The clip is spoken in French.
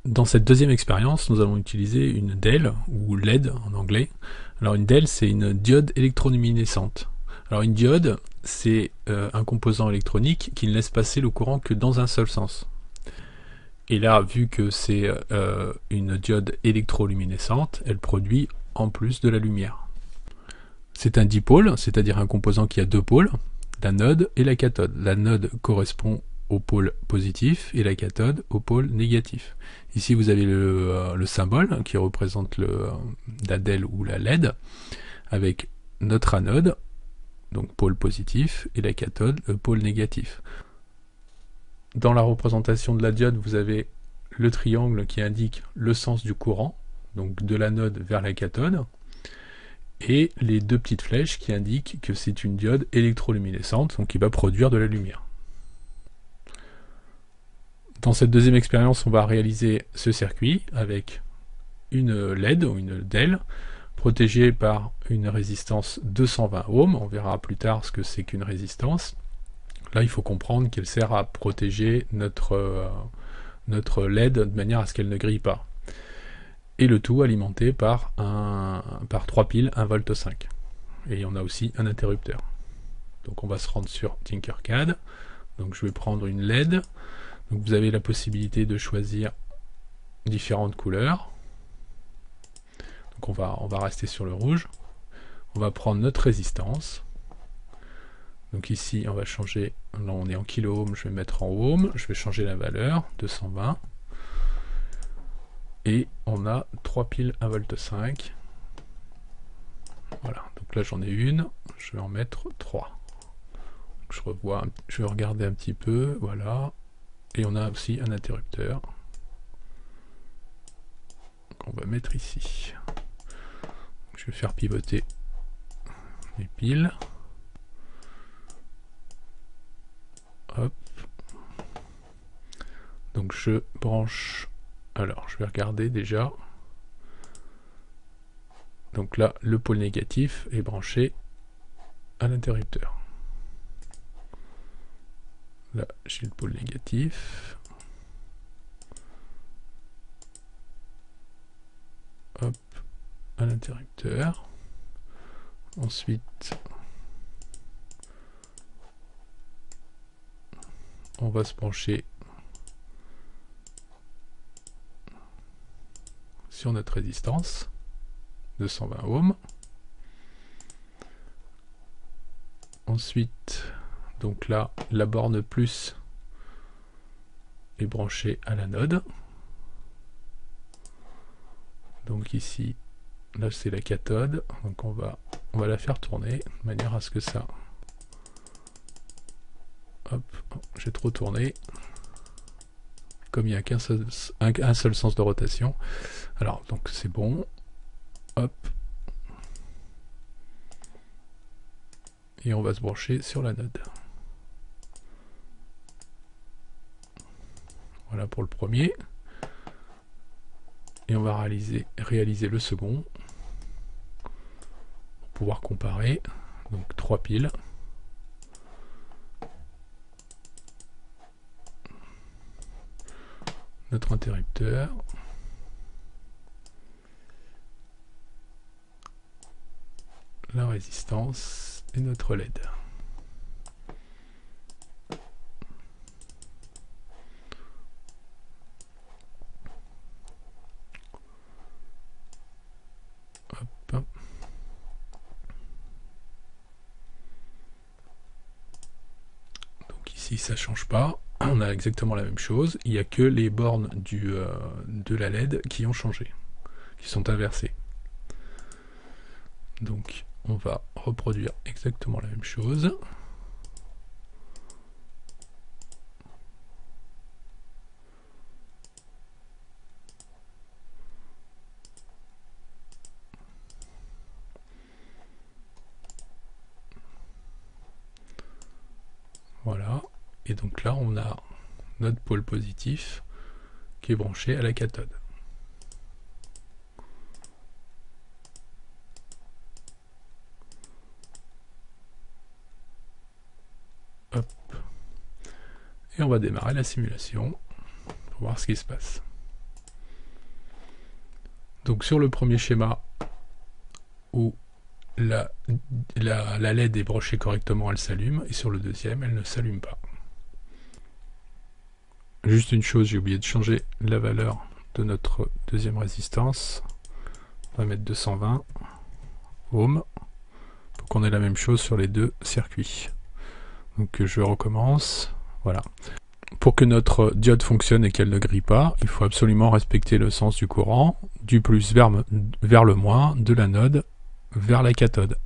Dans cette deuxième expérience, nous allons utiliser une DEL, ou LED en anglais. Alors une DEL, c'est une diode électroluminescente. Alors une diode, c'est un composant électronique qui ne laisse passer le courant que dans un seul sens. Et là, vu que c'est une diode électroluminescente, elle produit en plus de la lumière. C'est un dipôle, c'est-à-dire un composant qui a deux pôles, l'anode et la cathode. L'anode correspond au pôle positif et la cathode au pôle négatif. Ici vous avez le symbole qui représente la DEL ou la LED avec notre anode, donc pôle positif, et la cathode, le pôle négatif. Dans la représentation de la diode, vous avez le triangle qui indique le sens du courant, donc de l'anode vers la cathode, et les deux petites flèches qui indiquent que c'est une diode électroluminescente, donc qui va produire de la lumière. Dans cette deuxième expérience, on va réaliser ce circuit avec une LED ou une DEL protégée par une résistance 220 ohms. On verra plus tard ce que c'est qu'une résistance. Là, il faut comprendre qu'elle sert à protéger notre LED de manière à ce qu'elle ne grille pas. Et le tout alimenté par 3 piles 1,5 V. Et on a aussi un interrupteur. Donc on va se rendre sur Tinkercad. Donc je vais prendre une LED. Donc vous avez la possibilité de choisir différentes couleurs. Donc on va rester sur le rouge. On va prendre notre résistance. Donc ici on va changer, là on est en kilo-ohm, je vais mettre en ohm, je vais changer la valeur, 220. Et on a 3 piles 1,5 V. Voilà, donc là j'en ai une, je vais en mettre 3. Donc je vais regarder un petit peu, voilà. Et on a aussi un interrupteur qu'on va mettre ici. Je vais faire pivoter mes piles. Hop. Donc je branche. Alors je vais regarder déjà. Donc là, le pôle négatif est branché à l'interrupteur. Là, j'ai le pôle négatif. Hop, à l'interrupteur. Ensuite, on va se brancher sur notre résistance, 220 ohms. Ensuite, donc là, la borne plus est branchée à l'anode. Donc ici, là c'est la cathode. Donc on va la faire tourner de manière à ce que ça... Hop, j'ai trop tourné. Comme il n'y a un seul sens de rotation. Alors, donc c'est bon. Hop. Et on va se brancher sur l'anode. Voilà pour le premier. Et on va réaliser le second. Pour pouvoir comparer. Donc 3 piles. Notre interrupteur. La résistance et notre LED. Hop. Donc ici ça change pas, on a exactement la même chose, il n'y a que les bornes de la LED qui ont changé, qui sont inversées. Donc on va reproduire exactement la même chose. Voilà, et donc là on a notre pôle positif qui est branché à la cathode. Hop. Et on va démarrer la simulation pour voir ce qui se passe. Donc sur le premier schéma où la LED est branchée correctement, elle s'allume, et sur le deuxième, elle ne s'allume pas. Juste une chose, j'ai oublié de changer la valeur de notre deuxième résistance. On va mettre 220 ohms pour qu'on ait la même chose sur les deux circuits. Donc je recommence, voilà. Pour que notre diode fonctionne et qu'elle ne grille pas, il faut absolument respecter le sens du courant, du plus vers le moins, de l'anode vers la cathode.